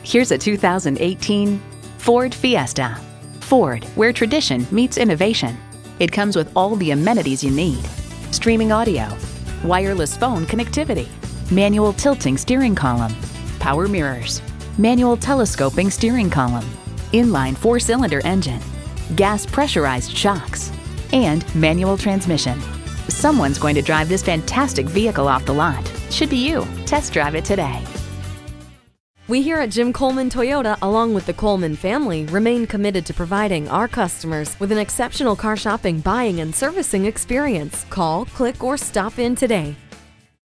Here's a 2018 Ford Fiesta. Ford, where tradition meets innovation. It comes with all the amenities you need: streaming audio, wireless phone connectivity, manual tilting steering column, power mirrors, manual telescoping steering column, inline 4-cylinder engine, gas pressurized shocks, and manual transmission. Someone's going to drive this fantastic vehicle off the lot. Should be you. Test drive it today. We here at Jim Coleman Toyota, along with the Coleman family, remain committed to providing our customers with an exceptional car shopping, buying, and servicing experience. Call, click, or stop in today.